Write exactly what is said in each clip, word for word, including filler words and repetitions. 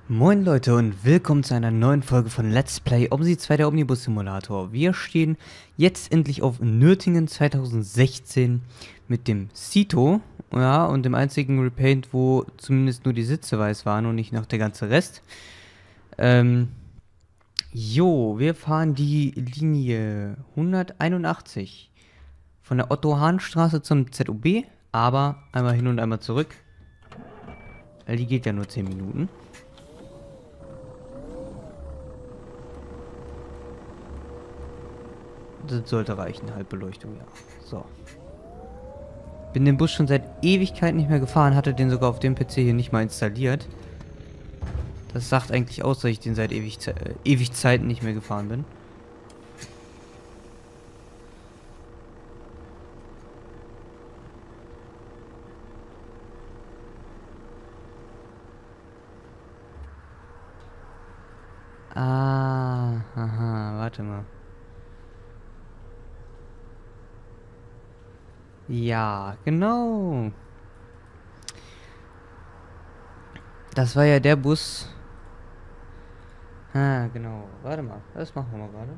Moin Leute und willkommen zu einer neuen Folge von Let's Play OMSI zwei, der Omnibus Simulator. Wir stehen jetzt endlich auf Nürtingen zweitausendsechzehn mit dem Cito, ja, und dem einzigen Repaint, wo zumindest nur die Sitze weiß waren und nicht noch der ganze Rest. Ähm, jo, wir fahren die Linie hunderteinundachtzig von der Otto-Hahn-Straße zum Z U B, aber einmal hin und einmal zurück. Weil die geht ja nur zehn Minuten. Das sollte reichen, Halbbeleuchtung, ja. So. Bin den Bus schon seit Ewigkeit nicht mehr gefahren, hatte den sogar auf dem P C hier nicht mal installiert. Das sagt eigentlich aus, dass ich den seit ewig, äh, ewig Zeiten nicht mehr gefahren bin. Ah, haha, warte mal. Ja, genau. Das war ja der Bus. Ah, genau. Warte mal, das machen wir mal gerade.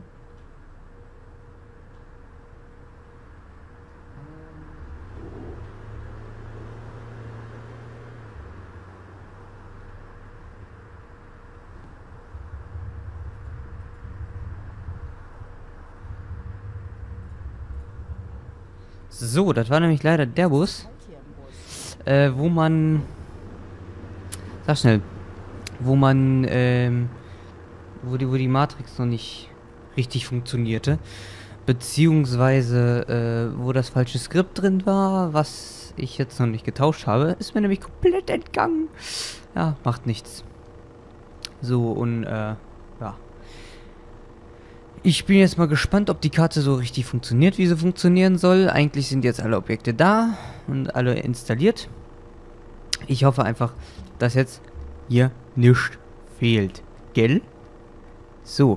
So, das war nämlich leider der Bus, äh, wo man, sag schnell, wo man, ähm, wo die, wo die Matrix noch nicht richtig funktionierte, beziehungsweise, äh, wo das falsche Skript drin war, was ich jetzt noch nicht getauscht habe, ist mir nämlich komplett entgangen. Ja, macht nichts. So, und, äh, ja. Ich bin jetzt mal gespannt, ob die Karte so richtig funktioniert, wie sie funktionieren soll. Eigentlich sind jetzt alle Objekte da und alle installiert. Ich hoffe einfach, dass jetzt hier nichts fehlt. Gell? So.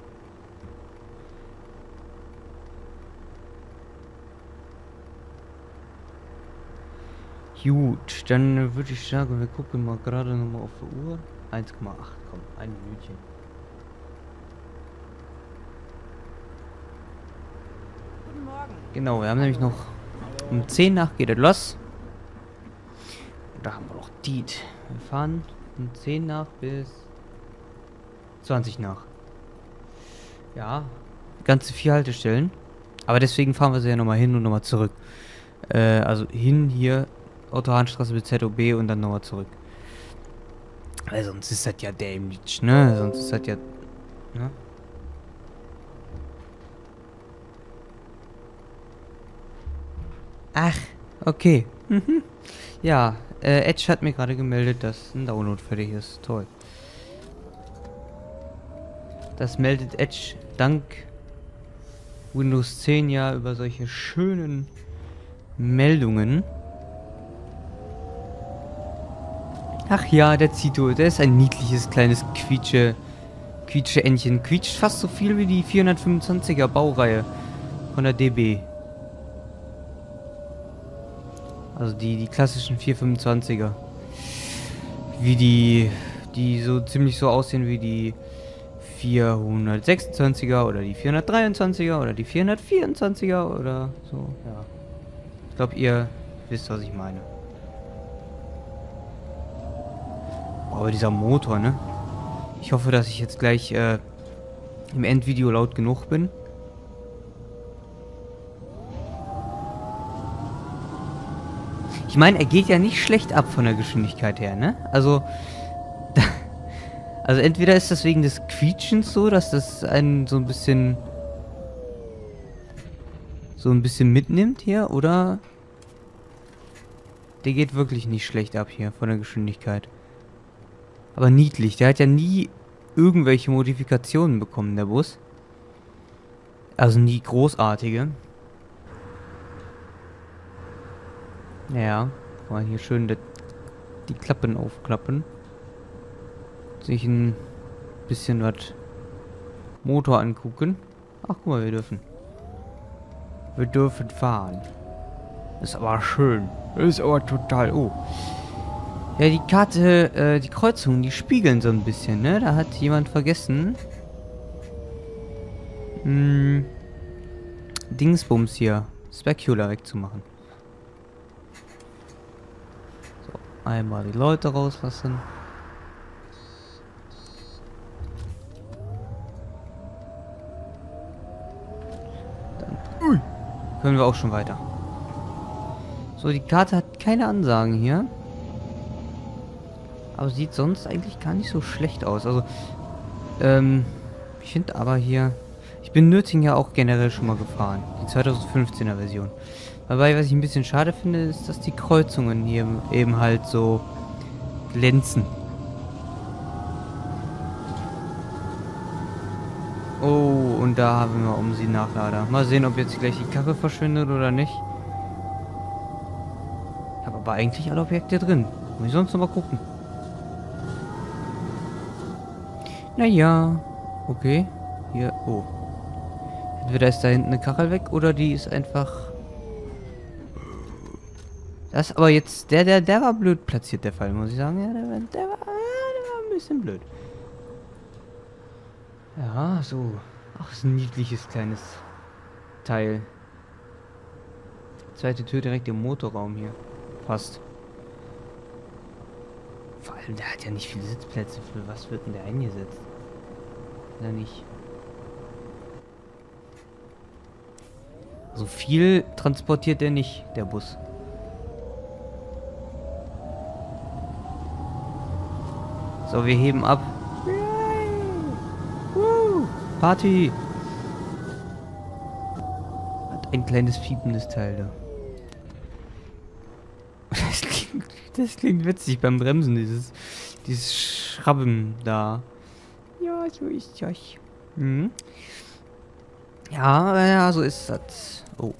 Gut, dann würde ich sagen, wir gucken mal gerade nochmal auf die Uhr. eins Komma acht, komm, ein Minütchen. Genau, wir haben nämlich noch um zehn nach geht es los. Und da haben wir noch Diet. Wir fahren um zehn nach bis zwanzig nach. Ja, ganze vier Haltestellen. Aber deswegen fahren wir sie ja nochmal hin und nochmal zurück. Äh, also hin hier, Otto-Hahn-Straße bis Z O B und dann nochmal zurück. Weil sonst ist das ja dämlich, ne? Sonst ist das ja... Ne? Ach, okay. Mhm. Ja, äh, Edge hat mir gerade gemeldet, dass ein Download fertig ist. Toll. Das meldet Edge dank Windows zehn ja über solche schönen Meldungen. Ach ja, der Cito, der ist ein niedliches kleines Quietsche, Quietsche-Entchen. Quietscht fast so viel wie die vierhundertfünfundzwanziger Baureihe von der D B. Also die, die klassischen vierhundertfünfundzwanziger. Wie die, die so ziemlich so aussehen wie die vierhundertsechsundzwanziger oder die vierhundertdreiundzwanziger oder die vierhundertvierundzwanziger oder so, ja. Ich glaube, ihr wisst, was ich meine. Oh, aber dieser Motor, ne? Ich hoffe, dass ich jetzt gleich äh, im Endvideo laut genug bin. Ich meine, er geht ja nicht schlecht ab von der Geschwindigkeit her, ne? Also, da, also entweder ist das wegen des Quietschens so, dass das einen so ein bisschen so ein bisschen mitnimmt hier, oder der geht wirklich nicht schlecht ab hier von der Geschwindigkeit. Aber niedlich, der hat ja nie irgendwelche Modifikationen bekommen, der Bus. Also nie großartige. Ja, kann man hier schön die, die Klappen aufklappen. Sich ein bisschen was Motor angucken. Ach, guck mal, wir dürfen. Wir dürfen fahren. Ist aber schön. Ist aber total... Oh. Ja, die Karte, äh, die Kreuzungen, die spiegeln so ein bisschen, ne? Da hat jemand vergessen. Hm, Dingsbums hier. Specular wegzumachen. So, einmal die Leute rauslassen. Dann Ui. Können wir auch schon weiter. So, die Karte hat keine Ansagen hier. Aber sieht sonst eigentlich gar nicht so schlecht aus. Also, ähm, ich finde aber hier... Ich bin Nürtingen ja auch generell schon mal gefahren. Die zweitausendfünfzehner Version. Dabei, was ich ein bisschen schade finde, ist, dass die Kreuzungen hier eben halt so glänzen. Oh, und da haben wir um sie Nachlader. Mal sehen, ob jetzt gleich die Karre verschwindet oder nicht. Ich habe aber eigentlich alle Objekte drin. Muss ich sonst noch mal gucken. Naja. Okay. Hier. Oh. Entweder ist da hinten eine Kachel weg oder die ist einfach... Das aber jetzt... Der, der, der war blöd platziert, der Fall, muss ich sagen. Ja, der, war, der, war, der war ein bisschen blöd. Ja, so. Ach, ist ein niedliches kleines Teil. Zweite Tür direkt im Motorraum hier. Fast. Vor allem, der hat ja nicht viele Sitzplätze. Für was wird denn der eingesetzt? Ja, nicht. So viel transportiert der nicht, der Bus. So, wir heben ab. Woo! Party! Hat ein kleines fiependes Teil da. Das klingt, das klingt witzig beim Bremsen, dieses, dieses Schrabben da. Ja, so ist das. Mhm. Ja, ja, so ist das. Oh.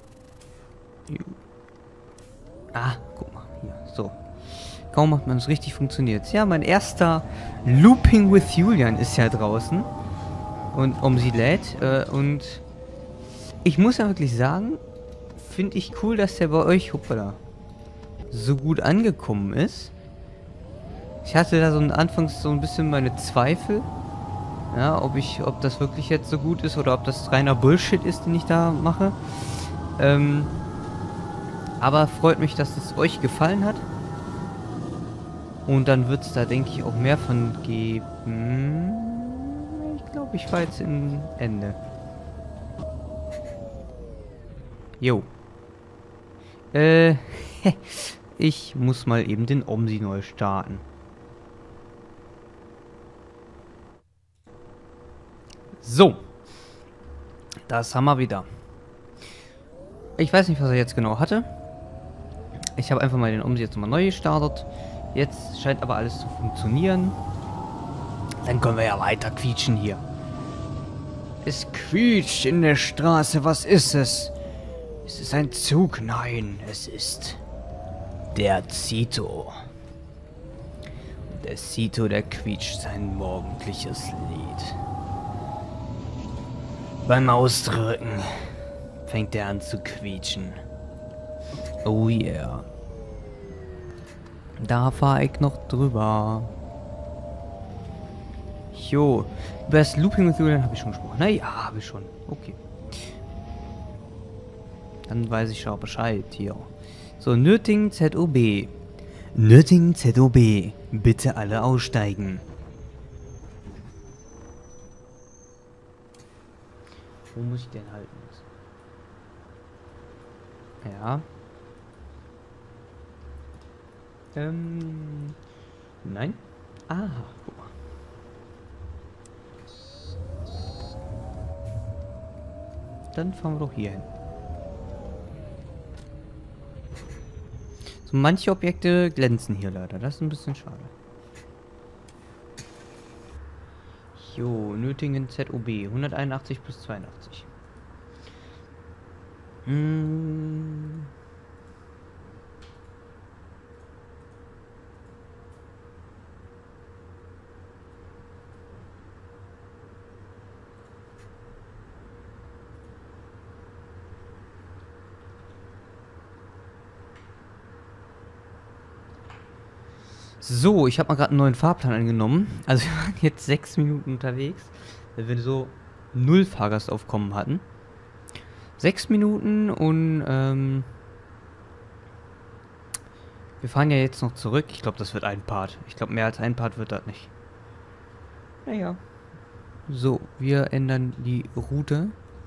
Ah, guck mal. Hier, so. Kaum hat man es richtig funktioniert. Ja, mein erster Looping with Julian ist ja draußen. Und um sie lädt. Äh, und ich muss ja wirklich sagen, finde ich cool, dass der bei euch, hoppala, so gut angekommen ist. Ich hatte da so ein, anfangs so ein bisschen meine Zweifel. Ja, ob ich, ob das wirklich jetzt so gut ist oder ob das reiner Bullshit ist, den ich da mache. Ähm, aber freut mich, dass es euch gefallen hat. Und dann wird es da, denke ich, auch mehr von geben. Ich glaube, ich fahre jetzt in Ende. Jo. Äh, ich muss mal eben den Omsi neu starten. So. Das haben wir wieder. Ich weiß nicht, was er jetzt genau hatte. Ich habe einfach mal den Omsi jetzt nochmal neu gestartet. Jetzt scheint aber alles zu funktionieren. Dann können wir ja weiter quietschen hier. Es quietscht in der Straße. Was ist es? Ist es ein Zug? Nein, es ist der Zito. Der Zito, der quietscht sein morgendliches Lied. Beim Ausdrücken fängt er an zu quietschen. Oh yeah. Da fahre ich noch drüber. Jo. Über das Looping with Julian habe ich schon gesprochen. Na ja, habe ich schon. Okay. Dann weiß ich schon Bescheid hier. So, Nürtingen Z O B. Nürtingen Z O B. Bitte alle aussteigen. Wo muss ich denn halten? Ja. Ähm. Nein. Ah, guck mal. Dann fahren wir doch hier hin. So, manche Objekte glänzen hier leider. Das ist ein bisschen schade. Jo, Nürtingen Z O B. hunderteinundachtzig plus zweiundachtzig. Hm. So, ich habe mal gerade einen neuen Fahrplan angenommen. Also wir waren jetzt sechs Minuten unterwegs, weil wir so null Fahrgastaufkommen hatten. Sechs Minuten und ähm, wir fahren ja jetzt noch zurück. Ich glaube, das wird ein Part. Ich glaube, mehr als ein Part wird das nicht. Naja. So, wir ändern die Route.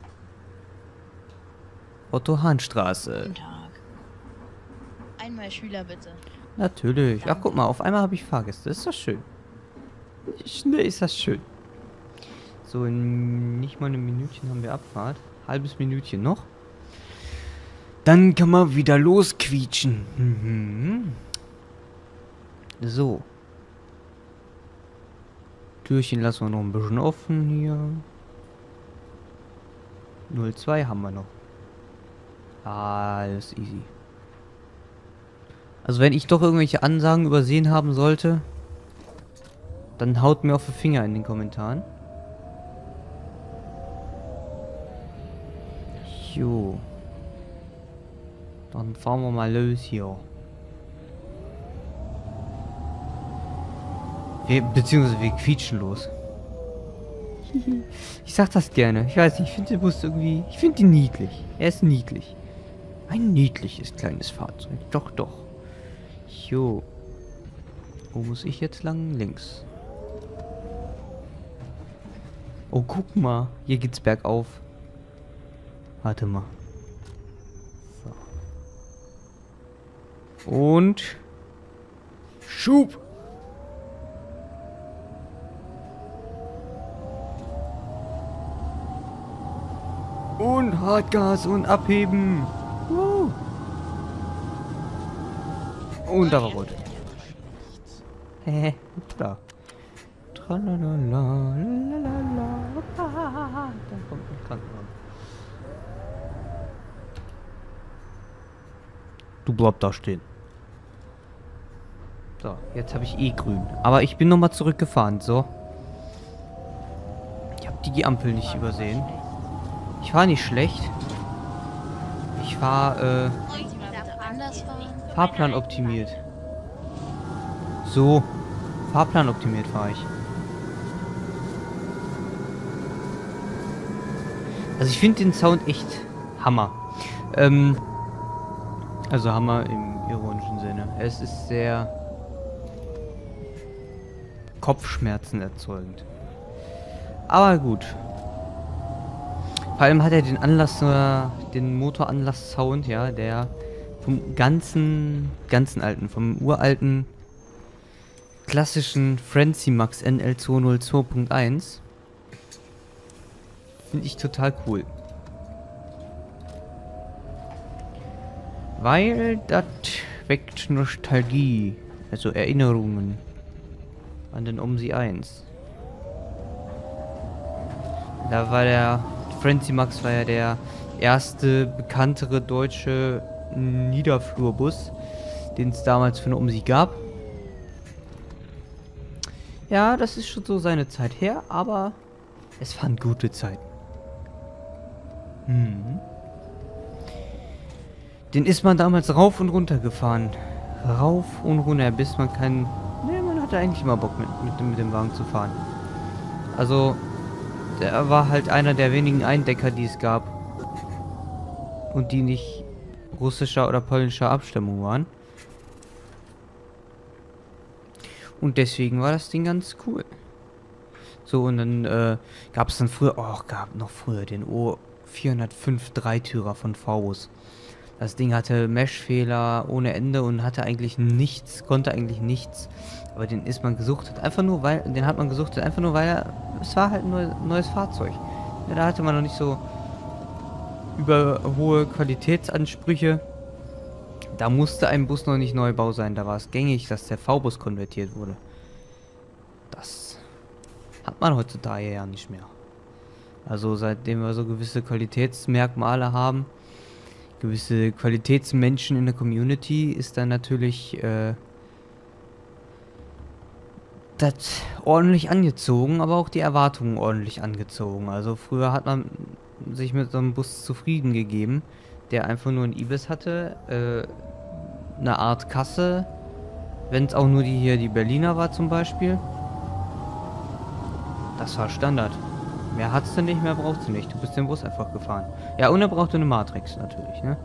Otto-Hahn-Straße. Guten Tag. Einmal Schüler bitte. Natürlich. Ach, guck mal, auf einmal habe ich Fahrgäste. Ist das schön. Schnell ist das schön. So, in nicht mal einem Minütchen haben wir Abfahrt. Halbes Minütchen noch. Dann kann man wieder losquietschen. Mhm. So. Türchen lassen wir noch ein bisschen offen hier. null zwei haben wir noch. Alles easy. Also wenn ich doch irgendwelche Ansagen übersehen haben sollte, dann haut mir auf den Finger in den Kommentaren. Jo. Dann fahren wir mal los hier. Wir, beziehungsweise wir quietschen los. Ich sag das gerne. Ich weiß nicht, ich finde den Bus irgendwie... Ich finde ihn niedlich. Er ist niedlich. Ein niedliches kleines Fahrzeug. Doch, doch. Jo. Wo muss ich jetzt lang? Links. Oh, guck mal. Hier geht's bergauf. Warte mal. So. Und... Schub! Und Hartgas und abheben. Uh. Und da war rot. Hä? Da. Tralalala, lalalala. Da kommt ein Krankenwagen. Du bleib da stehen. So, jetzt habe ich eh grün. Aber ich bin nochmal zurückgefahren, so. Ich habe die Ampel nicht übersehen. Ich fahre nicht schlecht. Ich fahre, äh... Fahrplan optimiert. So. Fahrplan optimiert fahre ich. Also ich finde den Sound echt Hammer. Ähm... Also Hammer im ironischen Sinne. Es ist sehr... Kopfschmerzen erzeugend. Aber gut. Vor allem hat er den Anlass, äh, den Motoranlass-Sound, ja, der vom ganzen, ganzen alten, vom uralten, klassischen Frenzy Max N L zweihundertzwei Punkt eins. Finde ich total cool. Weil das weckt Nostalgie, also Erinnerungen an den OMSI eins. Da war der Frenzy Max war ja der erste bekanntere deutsche Niederflurbus, den es damals für eine OMSI gab. Ja, das ist schon so seine Zeit her, aber es waren gute Zeiten. Hm. Den ist man damals rauf und runter gefahren. Rauf und runter, bis man keinen... Ne, man hatte eigentlich immer Bock mit, mit, mit dem Wagen zu fahren. Also... Der war halt einer der wenigen Eindecker, die es gab. Und die nicht russischer oder polnischer Abstammung waren. Und deswegen war das Ding ganz cool. So, und dann äh, gab es dann früher, oh, gab noch früher den O vierhundertfünf Dreitürer von V-Bus. Das Ding hatte Mesh-Fehler ohne Ende und hatte eigentlich nichts, konnte eigentlich nichts. Aber den ist man gesuchtet. Einfach nur, weil, den hat man gesuchtet, einfach nur, weil er, es war halt ein neues, neues Fahrzeug. Ja, da hatte man noch nicht so über hohe Qualitätsansprüche. Da musste ein Bus noch nicht Neubau sein. Da war es gängig, dass der V-Bus konvertiert wurde. Das hat man heutzutage ja nicht mehr. Also seitdem wir so gewisse Qualitätsmerkmale haben, gewisse Qualitätsmenschen in der Community, ist dann natürlich äh, das ordentlich angezogen, aber auch die Erwartungen ordentlich angezogen. Also früher hat man sich mit so einem Bus zufrieden gegeben, der einfach nur ein Ibis hatte, äh, eine Art Kasse, Wenn es auch nur die hier, die Berliner war zum Beispiel. Das war Standard. Mehr hat's du nicht, mehr brauchst du nicht. Du bist den Bus einfach gefahren. Ja, und er brauchte eine Matrix natürlich, ne?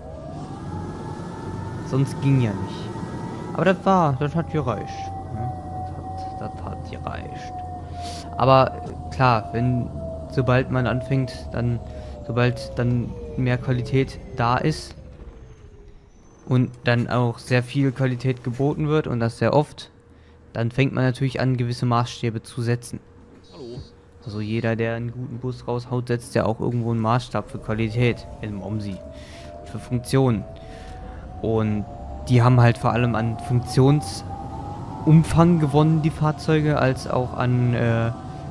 Sonst ging ja nicht. Aber das war, das hat gereicht. Ne? Das, hat, das hat gereicht. Aber klar, wenn, sobald man anfängt, dann, sobald dann mehr Qualität da ist und dann auch sehr viel Qualität geboten wird und das sehr oft, dann fängt man natürlich an, gewisse Maßstäbe zu setzen. Hallo. Also jeder, der einen guten Bus raushaut, setzt ja auch irgendwo einen Maßstab für Qualität im OMSI, für Funktionen. Und die haben halt vor allem an Funktionsumfang gewonnen, die Fahrzeuge, als auch an äh,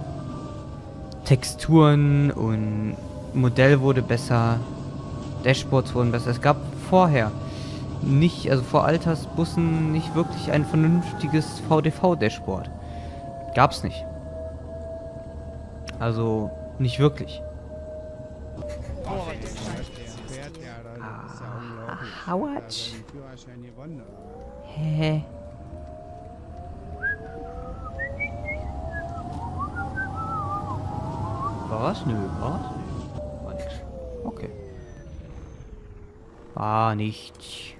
Texturen, und Modell wurde besser, Dashboards wurden besser. Es gab vorher nicht, also vor Altersbussen nicht wirklich ein vernünftiges V D V-Dashboard. Gab's nicht. Also nicht wirklich. Ah, Howard. Hä? Was? Nö, was? War nix. Okay. War nicht.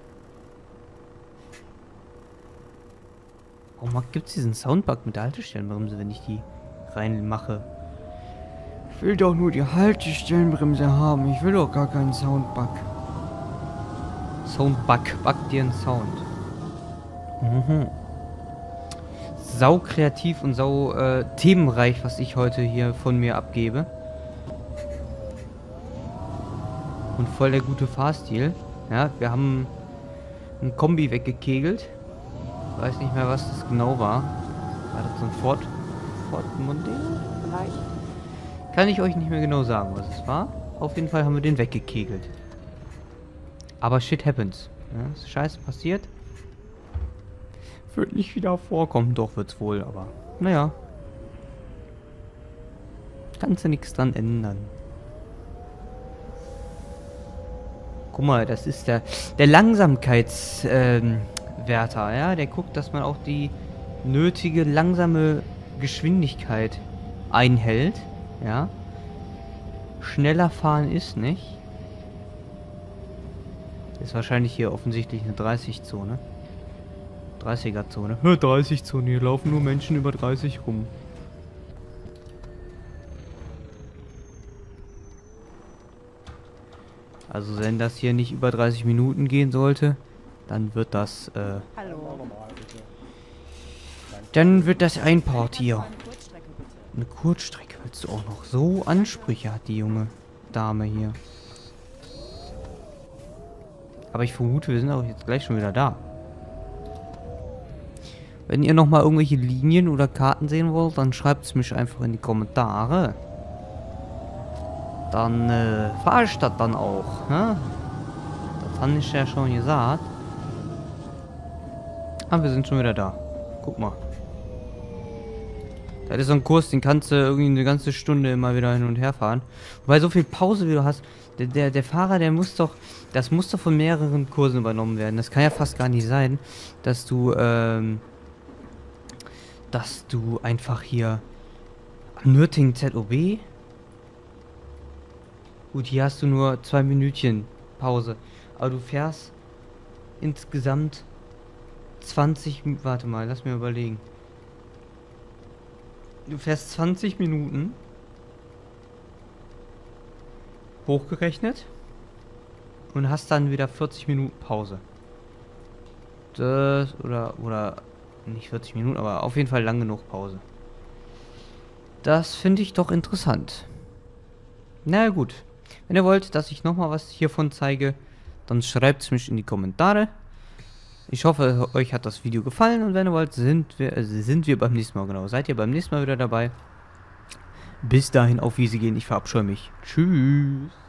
Warum gibt es diesen Soundbug mit der Haltestellenbremse, wenn ich die reinmache? Ich will doch nur die Haltestellenbremse haben. Ich will doch gar keinen Soundbug. Soundbug. Bug dir einen Sound. Mhm. Sau kreativ und sau äh, themenreich, was ich heute hier von mir abgebe. Und voll der gute Fahrstil. Ja, wir haben ein Kombi weggekegelt. Ich weiß nicht mehr, was das genau war. War das so ein Ford, Ford Mondeo vielleicht? Kann ich euch nicht mehr genau sagen, was es war. Auf jeden Fall haben wir den weggekegelt. Aber shit happens. Ja, ist scheiße passiert. Wird nicht wieder vorkommen. Doch, wird's wohl, aber naja. Kannst du nichts dran ändern. Guck mal, das ist der, der Langsamkeitswärter, ähm, ja. Der guckt, dass man auch die nötige langsame Geschwindigkeit einhält, ja. Schneller fahren ist nicht. Ist wahrscheinlich hier offensichtlich eine dreißig-Zone. dreißiger-Zone. dreißig-Zone, hier laufen nur Menschen über dreißig rum. Also wenn das hier nicht über dreißig Minuten gehen sollte, dann wird das, äh... Hallo. Dann wird das ein Part hier. Eine Kurzstrecke willst du auch noch? So Ansprüche hat die junge Dame hier. Aber ich vermute, wir sind auch jetzt gleich schon wieder da. Wenn ihr nochmal irgendwelche Linien oder Karten sehen wollt, dann schreibt es mich einfach in die Kommentare. Dann äh, fahre ich das dann auch. Ne? Das habe ich ja schon gesagt. Ah, wir sind schon wieder da. Guck mal. Das ist so ein Kurs, den kannst du irgendwie eine ganze Stunde immer wieder hin und her fahren. Weil so viel Pause wie du hast, der, der, der Fahrer, der muss doch, das muss doch von mehreren Kursen übernommen werden. Das kann ja fast gar nicht sein, dass du, ähm, dass du einfach hier Nürtingen Z O B. Gut, hier hast du nur zwei Minütchen Pause. Aber du fährst insgesamt zwanzig, warte mal, lass mir überlegen. Du fährst zwanzig Minuten hochgerechnet und hast dann wieder vierzig Minuten Pause. Das, oder, oder, nicht vierzig Minuten, aber auf jeden Fall lang genug Pause. Das finde ich doch interessant. Na gut. Wenn ihr wollt, dass ich nochmal was hiervon zeige, dann schreibt es mich in die Kommentare. Ich hoffe, euch hat das Video gefallen und wenn ihr wollt, sind wir, äh, sind wir beim nächsten Mal, genau, seid ihr beim nächsten Mal wieder dabei. Bis dahin, auf Wiedersehen, ich verabscheue mich. Tschüss.